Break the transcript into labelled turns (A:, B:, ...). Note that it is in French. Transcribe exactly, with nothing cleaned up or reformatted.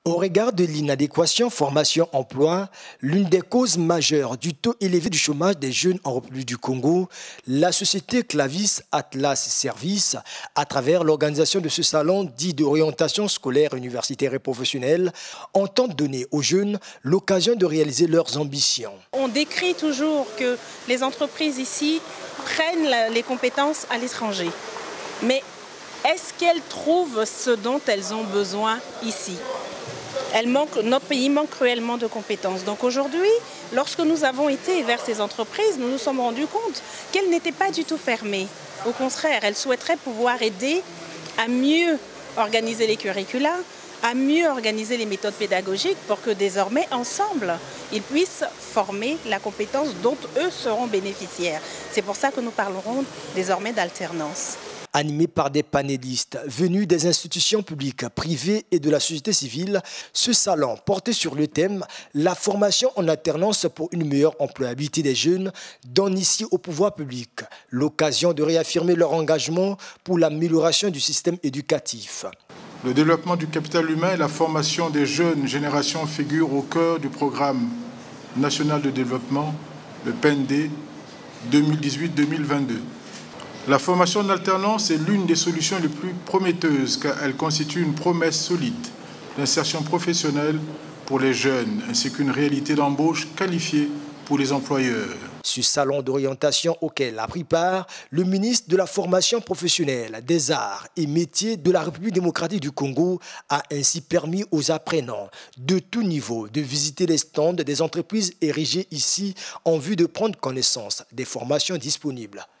A: Au regard de l'inadéquation formation-emploi, l'une des causes majeures du taux élevé du chômage des jeunes en République du Congo, la société Clavis Atlas Service, à travers l'organisation de ce salon dit d'orientation scolaire, universitaire et professionnelle, entend donner aux jeunes l'occasion de réaliser leurs ambitions.
B: On décrit toujours que les entreprises ici prennent les compétences à l'étranger. Mais est-ce qu'elles trouvent ce dont elles ont besoin ici ? Elle manque, notre pays manque cruellement de compétences. Donc aujourd'hui, lorsque nous avons été vers ces entreprises, nous nous sommes rendus compte qu'elles n'étaient pas du tout fermées. Au contraire, elles souhaiteraient pouvoir aider à mieux organiser les curricula, à mieux organiser les méthodes pédagogiques pour que désormais, ensemble, ils puissent former la compétence dont eux seront bénéficiaires. C'est pour ça que nous parlerons désormais d'alternance.
A: Animé par des panélistes venus des institutions publiques, privées et de la société civile, ce salon portait sur le thème « La formation en alternance pour une meilleure employabilité des jeunes » donne ici au pouvoir public l'occasion de réaffirmer leur engagement pour l'amélioration du système éducatif.
C: Le développement du capital humain et la formation des jeunes générations figurent au cœur du programme national de développement, le P N D deux mille dix-huit deux mille vingt-deux. La formation en alternance est l'une des solutions les plus prometteuses car elle constitue une promesse solide d'insertion professionnelle pour les jeunes ainsi qu'une réalité d'embauche qualifiée pour les employeurs.
A: Ce salon d'orientation auquel a pris part le ministre de la formation professionnelle, des arts et métiers de la République démocratique du Congo a ainsi permis aux apprenants de tout niveau de visiter les stands des entreprises érigées ici en vue de prendre connaissance des formations disponibles.